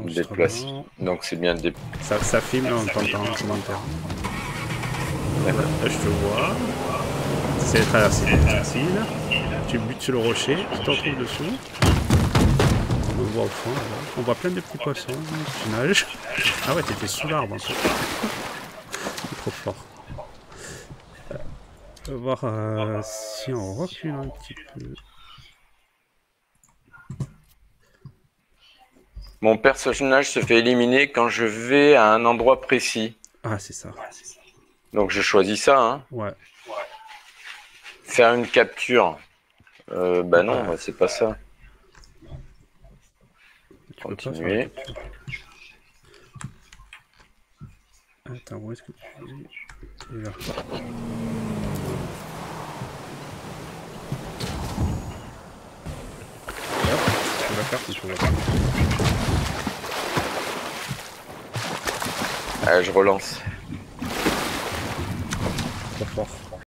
Déplace. Donc c'est bien le ça filme, là, on t'entend en commentaire. Là, je te vois. C'est de traverser les petits îles. Tu butes sur le rocher, tu te retrouves dessous. On le voit au fond, là. On voit plein de petits poissons. Tu nages. Ah ouais, t'étais sous l'arbre en fait. Trop fort. On va voir si on recule un petit peu. Mon personnage se fait éliminer quand je vais à un endroit précis. Ah, c'est ça. Donc je choisis ça, hein. Ouais. Faire une capture. Bah non, bah, c'est pas ça. Tu peux pas faire la Continuer. capture. Attends, où est-ce que tu es? T'es là. Et hop, sur la carte, on peut voir. Je relance. Trop fort.